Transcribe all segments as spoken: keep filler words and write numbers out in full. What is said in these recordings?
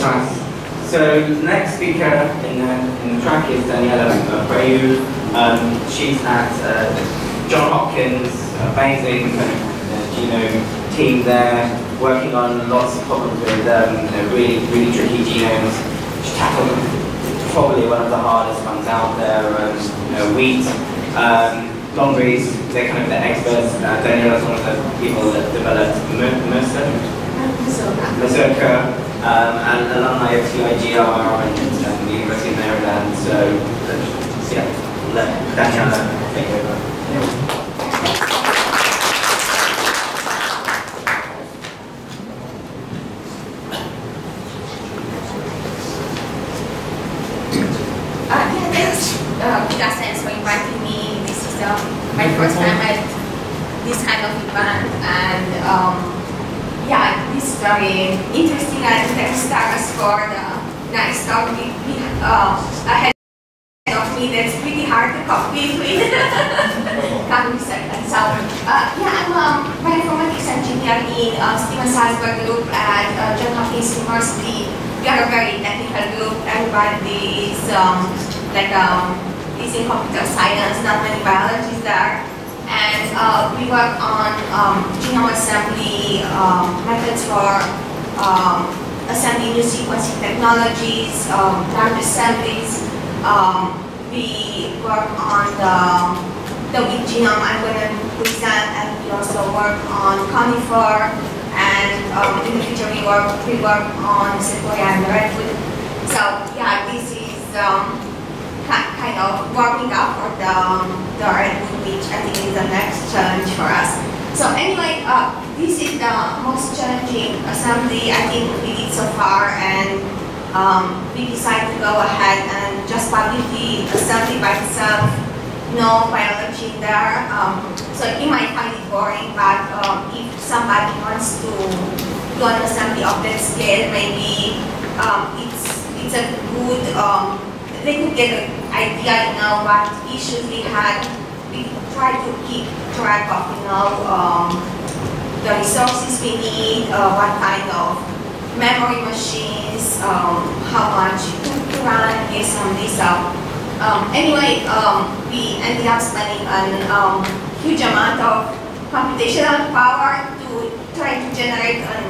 Nice. So the next speaker in the, in the track is Daniela Puiu. Um, she's at uh, Johns Hopkins, amazing kind of uh, genome team there, working on lots of problems with um, you know, really, really tricky genomes. She tackled probably one of the hardest ones out there, um, you know, wheat, um, long reads, they're kind of the experts. Uh, Daniela's one of the people that developed Mazurka. Um, and alumni of T I G R and, and the University of Maryland, so uh, yeah, let Daniela take over. Uh, yeah, thanks uh, GigaScience for inviting me. This is uh, my first time at this kind of event, and um, yeah, this is very interesting, and thanks Taras for the nice talk uh, ahead of me. That's pretty hard to copy with. Can't be second. So, uh, yeah, I'm um, a bioinformatics engineer in uh, Steven Salzberg group at uh, Johns Hopkins University. We are a very technical group. Everybody is um, like um, is in computer science. Not many biologists there. And uh, we work on um, genome assembly um, methods for um, assembling new sequencing technologies, um, large assemblies. Um, we work on the, the wheat genome I'm going to present, and we also work on conifer. And um, in the future we work we work on sequoia and redwood. So yeah, this is um, kind of warming up for the, the redwood, which I think is the next challenge for us. So anyway, uh, this is the most challenging assembly I think we did so far, and um, we decided to go ahead and just publish the assembly by itself, no biology in there. Um, so you might find it boring, but um, if somebody wants to do an assembly of that scale, maybe um, it's, it's a good um, they could get an idea, you know, what issues we had. We try to keep track of, you know, um, the resources we need, uh, what kind of memory machines, um, how much to, to run based on this. Uh, um, anyway, um, we ended up spending a um, huge amount of computational power to try to generate an,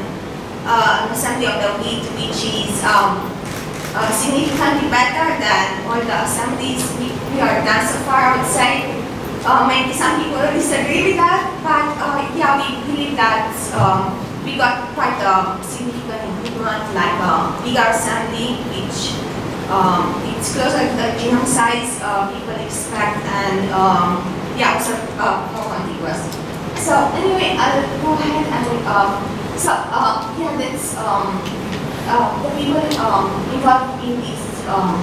uh, an assembly of the wheat, which is um, Uh, significantly better than all the assemblies we, we are done so far, I would say. Uh, maybe some people disagree with that, but uh, yeah, we believe that um, we got quite a significant improvement, like a bigger assembly, which um, it's closer to the genome size uh, people expect, and um, yeah, also uh, more contiguous. So anyway, I'll go ahead and uh, so uh, yeah, that's. Um, Uh, the people um, involved in this, um,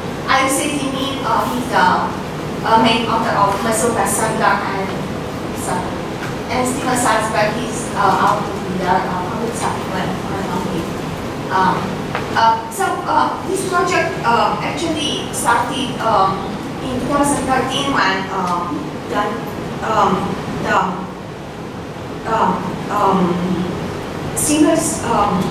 I would say Zimin, uh, he's the uh, main author of Mazurka and so, and Steven Salzberg, he's uh, out to be the public supplement on him. Um, uh, so uh, this project uh, actually started um, in two thousand thirteen when um, the, um, the um, um, singles um,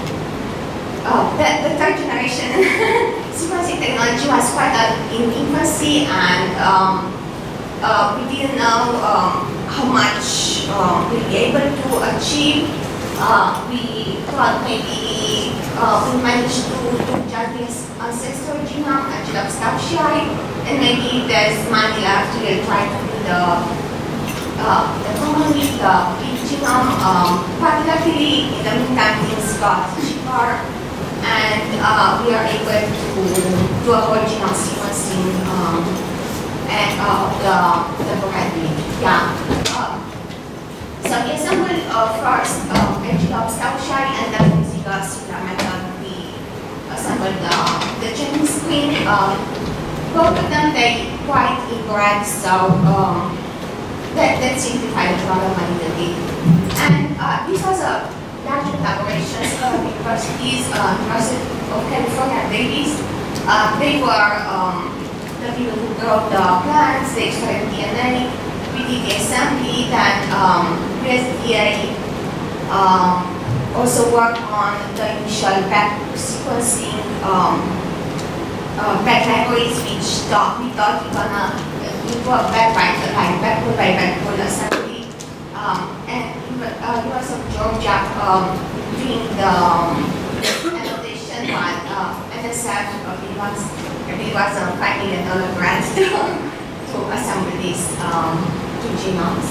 Uh, the, the third generation sequencing technology was quite uh, in infancy, and um, uh, we didn't know um, how much uh, we'll be able to achieve. Uh, we thought maybe uh, we managed to do just this ancestral genome, Daniela Puiu, and maybe there's money left to try to do the uh, the common with the big genome. Um, but luckily, in the meantime, things got cheaper. And uh, we are able to do a whole genome sequencing um, and uh, the the variety. Yeah. Uh, so we assembled uh, first uh, Daniela Puiu, and then using a similar method, we assembled the the gene screen. Um, both of them they quite inbred, so um, that that simplified the problem a little bit. And uh, this was a large collaborations uh, with universities, uh, University of California, Davis. Uh, they were um, the people who grow the plants, they extract D N A, we did the assembly, then um, U S D A um, also worked on the initial back sequencing um, uh, back libraries, which thought, we thought we're gonna do a back by like backpole by backpole assembly. Um, and uh, University of Georgia um, doing the um, annotation, but uh, N S F uh, it was it was a five million dollar grant to, to assemble these um, two genomes.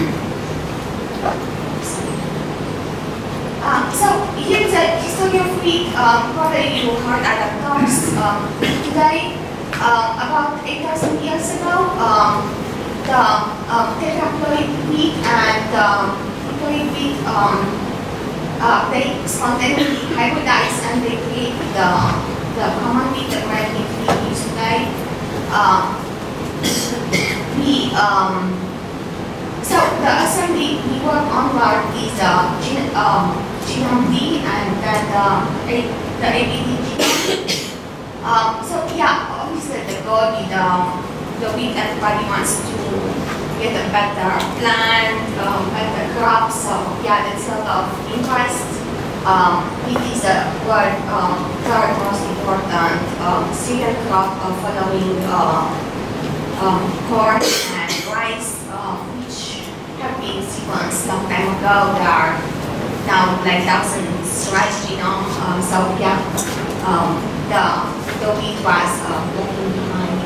Um, so here's a history of wheat. Um, probably you heard other talks um, today. Um, about eight thousand years ago, um, the um, tetraploid wheat and um, diploid wheat um, uh, they spontaneously hybridized and they created the, the common wheat, the red wheat we use today. Um, we um, So the assembly we work onward is uh, gen um, genome D and then the, a the A B D genome. um, so yeah, obviously the goal with um, the wheat everybody wants to get a better plant, um, better crop. So yeah, that's a lot of interest. Um, it is the world um, third most important um, cereal crop uh, following uh, um, corn and rice, uh, which have been sequenced long time ago. There are now like thousands rice genome. Um, so yeah, um, the the wheat was uh, lagging behind.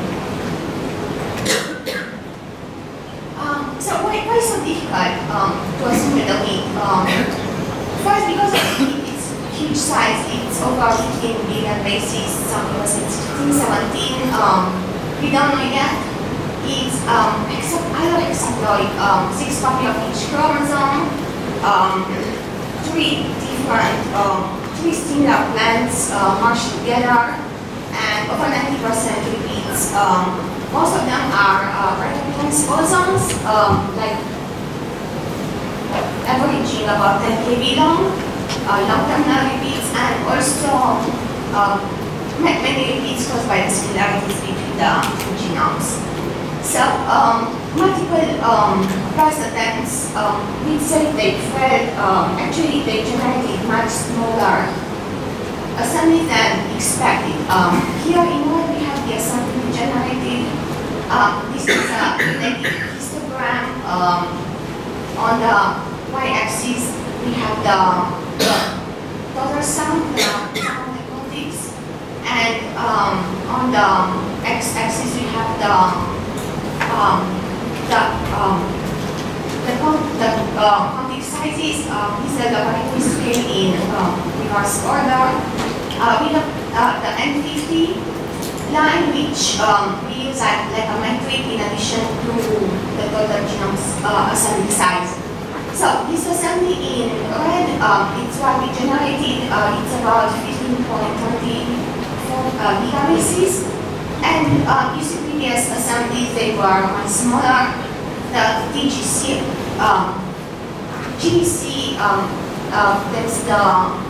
Um, so why why so difficult um, to assemble the wheat? Um, first, because of its huge size, it's over fifteen billion bases. Some it was in sixteen seventeen. Um, we don't know yet. It's um, either hexaploid, um, six copies of each chromosome, um, three different, um, three similar plants uh, merged together, and over ninety percent repeats. Um, most of them are uh, transposons, um, like averaging about ten K B long, uh, long terminal repeats, and also um, many repeats caused by the similarities between the two genomes. So, um, multiple um, first attempts, um, we say they failed. Um, actually, they generated much smaller assemblies than expected. Um, here in red, we have the assembly we generated. Um, this is a genetic histogram. Um, on the y-axis, we have the, the total sum, the sum of the contigs, and um, on the x-axis, we have the Um, the um, the, the uh, contig sizes. Uh, these are the variable scale in um, reverse order. Uh, we have uh, the N fifty line, which um, we use at, like a metric in addition to the total genome uh, assembly size. So this assembly in red, um, it's what we generated. Uh, it's about fifteen point three four uh, gigabases, and uh, you see previous assemblies, they were much smaller. The D G C, um, G D C, um, uh, that's the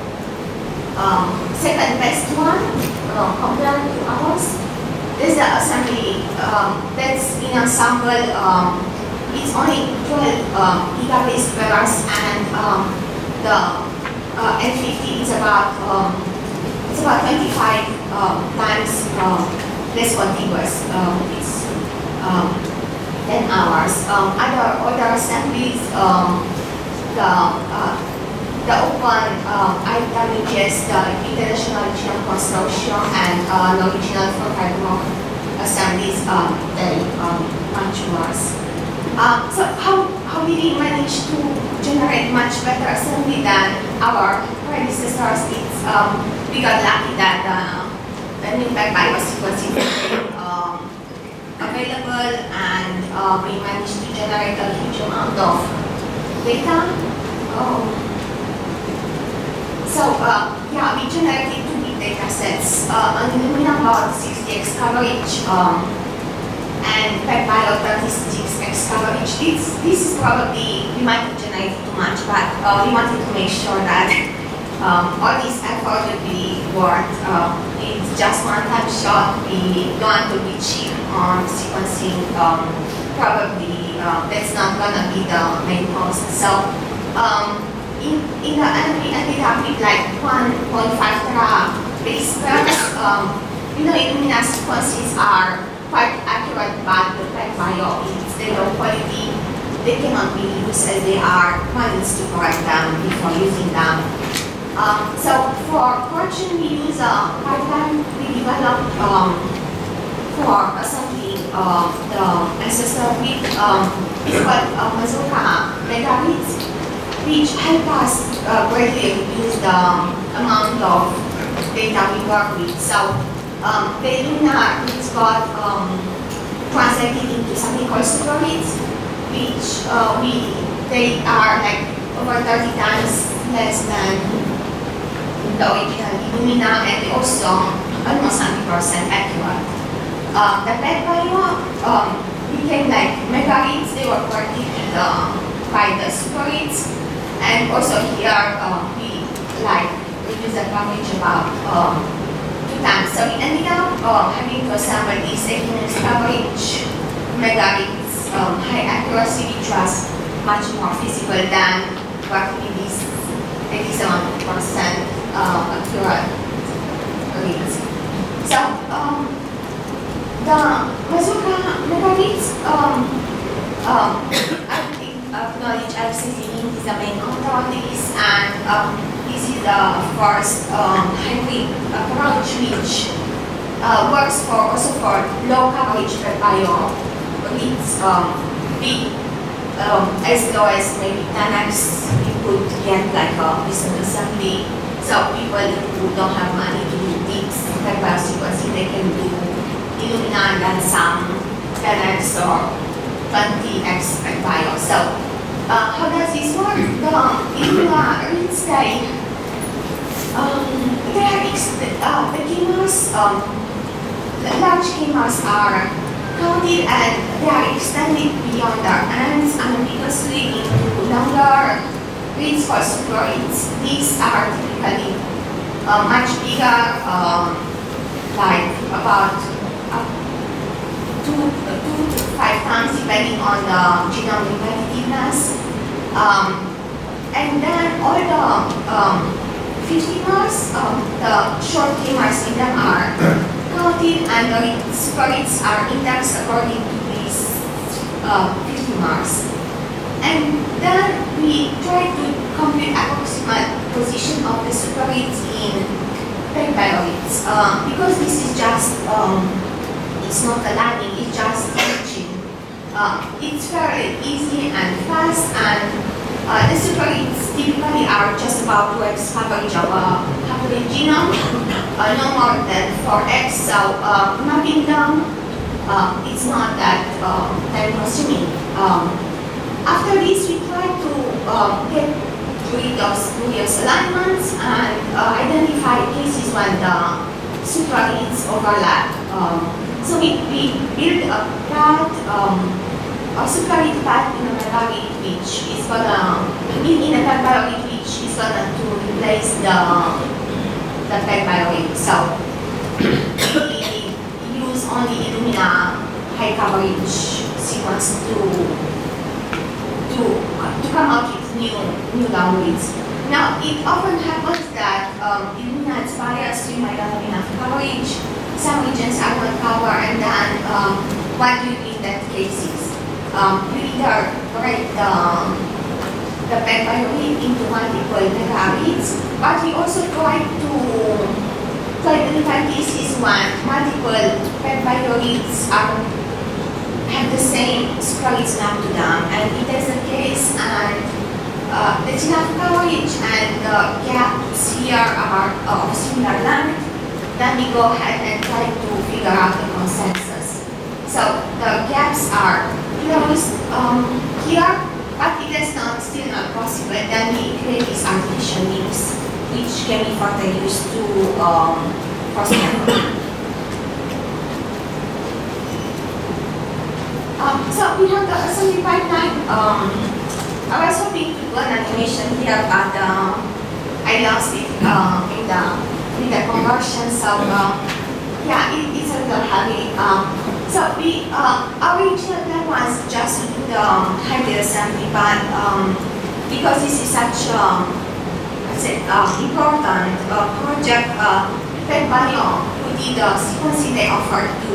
um, second best one uh, compared to ours. This is the assembly um, that's in ensemble. Um, it's only twelve um, gigabase pairs, and um, the uh, N fifty is about um, it's about twenty-five um, times. Um, less contiguous. Um, it's um, ten hours. Um, other other assemblies, um, the uh, the open um, I W G S, the International Genome Consortium, and uh, the original four five one assemblies, um, they um, much worse. Um, so how how did we manage to generate much better assembly than our predecessors? It's um, we got lucky that. Uh, The new backbite was sequencing um, available, and uh, we managed to generate a huge amount of data. Um, so uh, yeah, we generated two big data sets, uh, an Illumina about sixty x coverage um, and backbite of thirty-six x coverage. This, this is probably, we might have generated too much, but uh, we wanted to make sure that Um, all this effort will be worth. Uh, it's just one time shot. We don't want to be cheap on sequencing. Um, probably uh, that's not gonna be the main cost. So um, in, in the end, we ended up with like one point five tera base pairs. Um, you know, Illumina sequences are quite accurate, but the PacBio is the low quality. They cannot be used as they are. One needs to correct them before using them. Um, so for correction, we use a pipeline we developed um, for assembling uh, the ancestor with um, it's called uh, Mazurka megareads, which help us uh, greatly reduce the amount of data we work with. So um, the Illumina reads got um, translated into something called super reads, which uh, we they are like over thirty times less than the original Illumina, and also almost one hundred percent accurate. Uh, the PacBio um, became like megareads. They were corrected uh, by the super reads, and also here uh, we like reduce the coverage about um, two times. So we ended up uh, having to assemble these eighteen x coverage megareads, um, high accuracy, which was much more feasible than working with these eighty-seven percent uh, accurate reads. So um, the Mazurka megareads, um, um, I think acknowledge Zimin is the main author of this, and um, this is the first um, hybrid approach which uh, works for also for low coverage PacBio reads. Um, we, um, as low as maybe ten x, we could get like a recent assembly. So people who don't have money to do this PacBio sequencing, they can do Illumina and then some ten x or twenty x PacBio. So uh, how does this work? The Illumina reads they, um, they are uh, the gamers, um, the large gamers are counted and they are extended beyond their ends unambiguously into longer reads for super reads. These are typically uh, much bigger, um, like about uh, two, uh, two to five times depending on the genome repetitiveness. Um, and then all the um, fifty-mers, um, the short gamers in them are counted, and the super reads are indexed according to these uh, fifty-mers. And then we try to compute approximate position of the super reads in PacBio reads. Uh, because this is just, um, it's not aligning, it's just imaging. Uh, it's fairly easy and fast, and uh, the super reads typically are just about two x coverage of a haploid genome, uh, no more than four x. So uh, mapping them, uh, it's not that uh, time consuming. Um, After this, we try to um, get rid of spurious alignments and uh, identify cases when the super reads overlap. Um, so we, we build a path, um, a super read path in a megaread which is gonna, in, in a PacBio read which is gonna to replace the the PacBio read. So we use only Illumina high coverage sequence to To, to come out with new, new long reads. Now, it often happens that um, Illumina is biased, you might not have enough coverage, some regions are not covered, and then um, what do you do in that cases? Um, you either break the, the PacBio read into multiple megareads, but we also try to, to identify cases when multiple PacBio reads are have the same super reads mapped to them, and if that's the case and uh, there's enough coverage and the gaps here are of similar length, then we go ahead and try to figure out the consensus. So the gaps are closed um, here, but it is not still not possible. Then we create these artificial links, which can be further used to um, for sampling. Um, so we have the assembly pipeline. Um, I was hoping to do an animation here, but uh, I lost it uh, in the in the conversion. So uh, yeah, it, it's a little heavy. Um, so we uh, our original plan was just to do the hybrid assembly, but um, because this is such um, I said, uh, important uh, project, uh, Puiu, who did the sequencing, they offered to,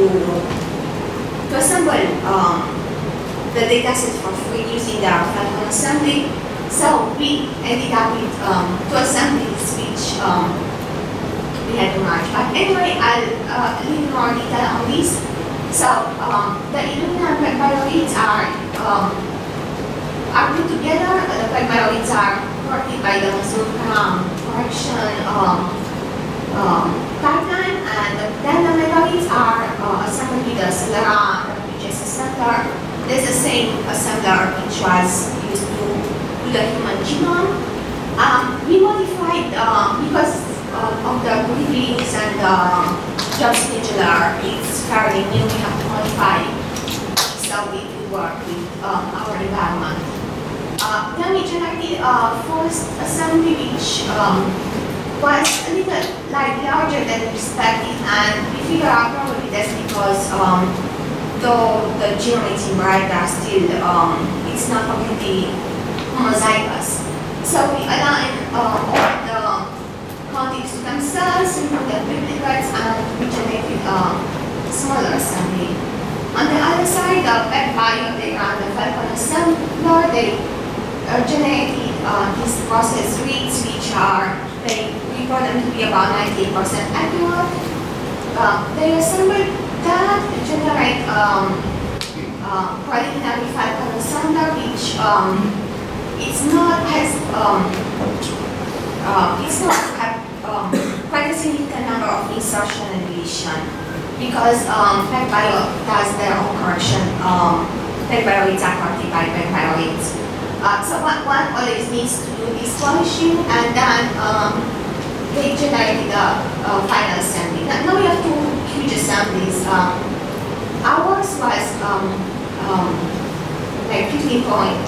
to assemble um, the dataset for free using the Falcon assembly. So we ended up with um, two assemblies which um, we had to merge. But anyway, I'll uh, leave more detail on this. So um, the Illumina peptidoids are um, are put together. The peptidoids are sorted by the Mazurka correction um, um, pipeline, and then the metalloids are uh, assembled with the Celera W J assembler. There's the same assembler which was used to do the human genome. Um, we modified uh, because uh, of the briefings and the job scheduler. It's fairly new. We have to modify so we can work with um, our environment. Uh, then we generated a first assembly which um, was a little like larger than expected, and we figured out probably that's because um, though the genome is inbred, are still um, it's not completely homozygous. So we aligned uh, all the contigs to themselves, we put the duplicates, and we generated a smaller assembly. On the other side, the Puiu, they run the Falcon assembler. They uh, generated uh, these process reads, which are they report them to be about ninety-eight percent accurate. Uh, they assembled that to generate um, uh, preliminary Falcon assembler, which um, it's not has um, uh, it's not have um, quite a significant number of insertion and deletion, because um, Puiu does their own correction. Um, Puiu are corrected by Puiu. Uh, so what one always needs to do is polishing, and then um, they generated a, a final assembly. Now, now we have two huge assemblies. Um, ours was um, um, like fifteen point,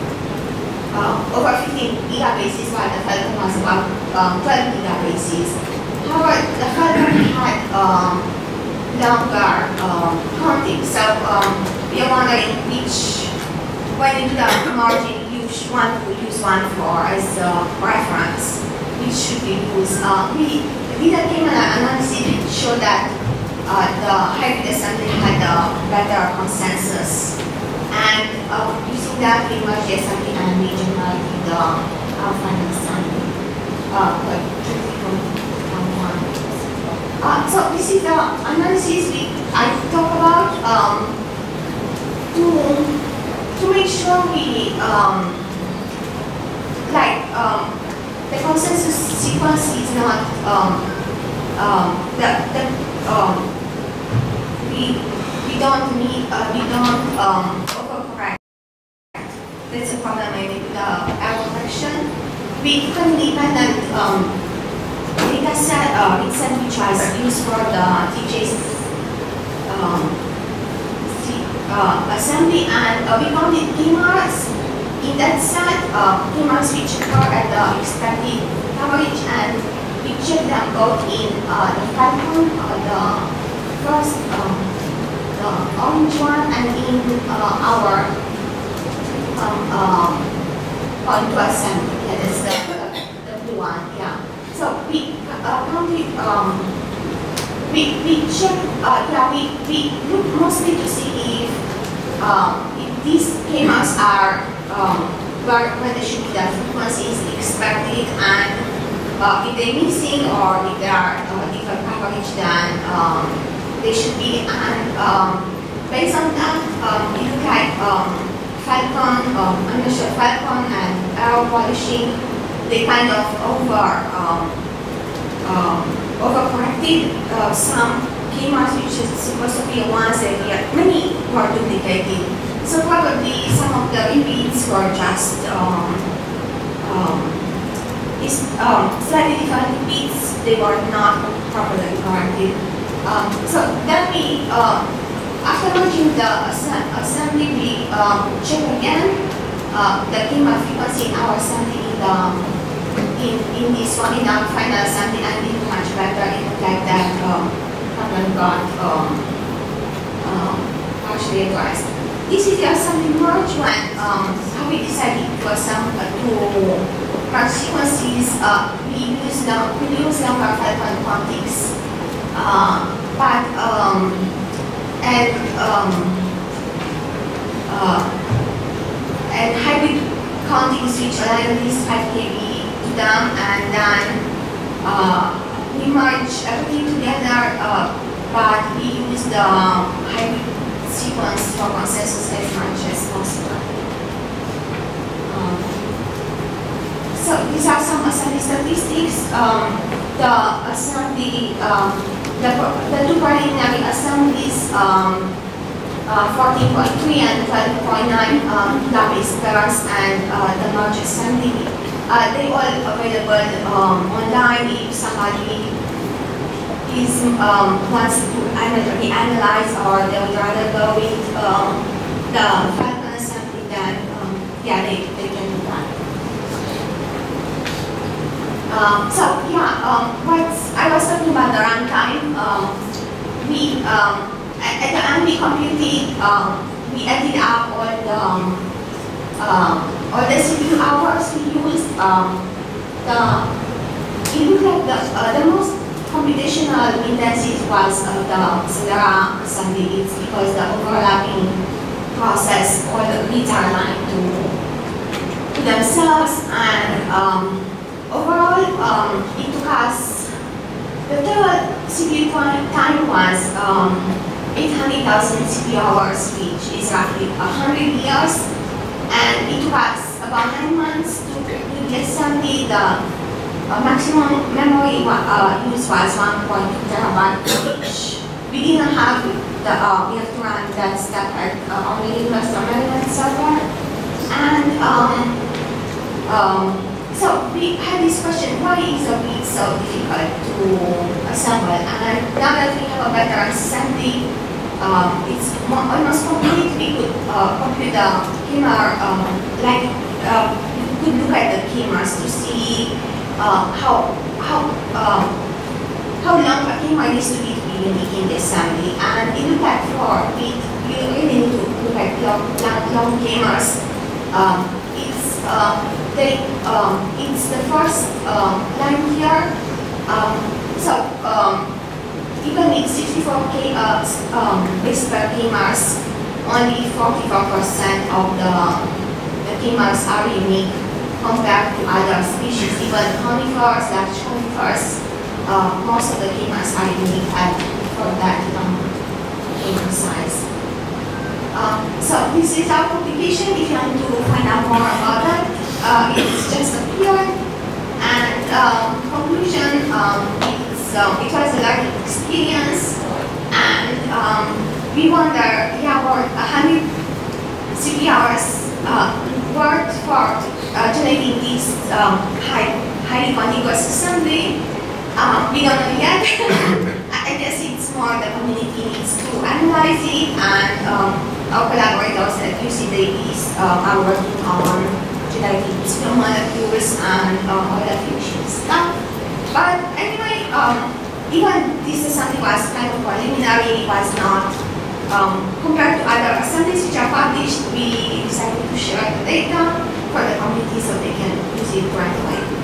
uh, over fifteen gigabases, while the Falcon was about um, twelve gigabases. However, the Falcon had um, longer um, counting, so um, we are wondering which, when you do the merging, you should want to use one for as a reference, which should be used. Uh, we did a Kingan analysis which showed that uh, the hybrid assembly had a better consensus, and uh, using that we merged the assembly and we generated the uh, final assembly. Uh, like Triticum one. Uh, so this is the analysis we I talk about um, to. To make sure we, um, like, um, the consensus sequence is not, um, um, the, the, um, we, we don't need, uh, we don't um, overcorrect. That's a problem maybe with the error correction. We took an independent um, data set, uh, exam which was used for the T J's um, Uh, assembly, and uh, we found it P-marks in that set, uh, P-marks which occur at the expected coverage, and we checked them both in uh, the Falcon, uh, the first, um, the orange one, and in uh, our um, uh, point two assembly, yeah, that's the, the, the blue one, yeah. So we uh, counted, um, we, we checked, uh, yeah, we, we looked mostly to see if Um, if these K-marks are um, where, where they should be, the frequency is expected, and uh, if they're missing or if they are uh, different coverage, then um, they should be. And um, based on that, um, we look at um, Falcon, um, unusual Falcon, and error polishing. They kind of over um, um, overcorrected uh, some K-marks which is supposed to be ones that we had, many were duplicated. So probably some of the repeats were just um, um, is, um, slightly different repeats. They were not properly corrected. Um, so then we, uh, after merging the assembly, we um, check again uh, the K-mark frequency in our assembly in, the, in, in this one, in our final assembly, and it looked much better. It looked like that. Um, and got um, um, partially addressed. this is the assembly merge when um, how we decided to assemble to merge sequences. Uh, we use the we use longer Falcon quantics, uh, but um, and um, uh, and hybrid quantics which align at least five K B to them, and then uh, we merge everything together. Uh, but we use the hybrid sequence for consensus as much as possible. Um, so these are some assembly statistics. Um, the assembly, um, the, the two preliminary assemblies, um, uh, fourteen point three and twelve point nine um, database pairs, and uh, the merge assembly. Uh, they all available um, online if somebody is um, wants to be analyzed, or they would rather go with um, the Falcon assembly, then um, yeah, they, they can do that. Um, so yeah, um, what I was talking about the runtime. Um, we um, at, at the end we computed, um, we added up all the um, uh, all the C P U hours we used. Um, the it looked like the uh, the most computational intensity was of the Celera assembly. It's because the overlapping process, all the reads are aligned to, to themselves, and um, overall um, it took us, the total C P U time was um, eight hundred thousand C P U hours, which is roughly one hundred years, and it took us about nine months to do the assembly. The Uh, maximum memory uh, use was one point two terabyte each. We didn't have the, uh, we have to run that step at uh, only University of Maryland server. And um, um, so we had this question, why is a bit so difficult to assemble? And now that we have a better assembly, um, it's more, almost complete. We could uh, compute the kimmer, um, like uh, we could look at the kimmers to see Uh, how how um, how long a kimmer needs to be to be unique in the assembly, and in fact, for we we really need to look at long long, long kimmers. Um, it's uh, they um, it's the first um, line here. Um, so um, even with sixty-four K uh, um, base pair kimmers, only forty-four percent of the the kimmers are unique compared to other species. Even conifers, large conifers, uh, most of the kimmers are unique at for that um, kimmer size. Um, so this is our publication. If you want to find out more about that, uh, it's just appeared. And um, conclusion, um, it's, um, it was a learning experience, and um, we wonder, yeah, what one hundred C P U hours uh, worked for Uh, generating this um, high, highly contiguous assembly. Um, we don't know yet. I guess it's more the community needs to analyze it, and um, our collaborators at U C Davis uh, are working on generating small molecules and um, all the fusion stuff. But anyway, um, even this assembly was kind of preliminary. It was not um, compared to other assemblies which are published. We decided to share the data for the community so they can use it right away.